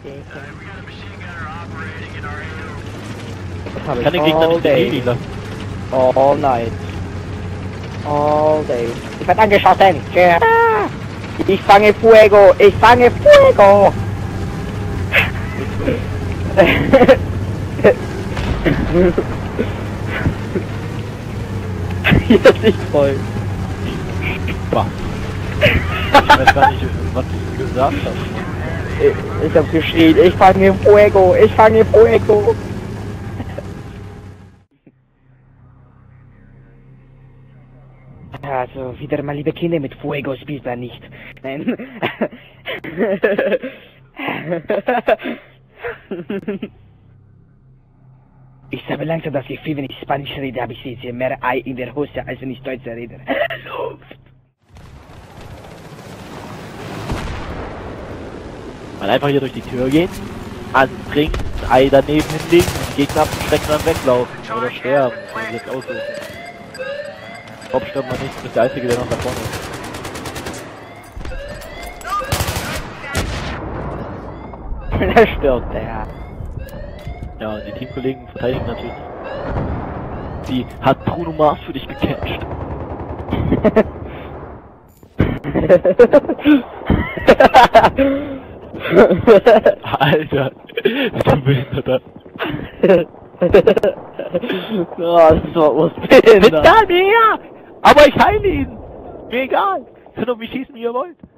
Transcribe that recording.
Das habe ich Kann den Gegner all nicht den day. Heli lassen. All night. All day. Ich werde angeschossen. Ja. Ich fange Fuego. Ich fange Fuego. Hier ist nicht voll. Bah. Ich weiß gar nicht, was du gesagt hast. Ich hab geschrien, ich fange Fuego, ich fange Fuego. Also, wieder mal, liebe Kinder, mit Fuego spielt man nicht. Nein. Ich habe langsam das Gefühl, wenn ich Spanisch rede, habe ich jetzt mehr Ei in der Hose, als wenn ich Deutsch rede. Man einfach hier durch die Tür gehen, anspringen, ein Ei daneben hinlegen und die Gegner abschrecken und dann weglaufen. Oder sterben, kann man jetzt aussuchen. Top stirbt man nicht, du bist der Einzige, der noch da vorne ist. Da stirbt er. Ja, die Teamkollegen verteidigen natürlich. Die hat Bruno Mars für dich gecatcht. Alter, du Behinderter. Oh, das war Urspinner. Hinter mir! Aber ich heile ihn! Mir egal! Könnt ihr mich schießen, wie ihr wollt.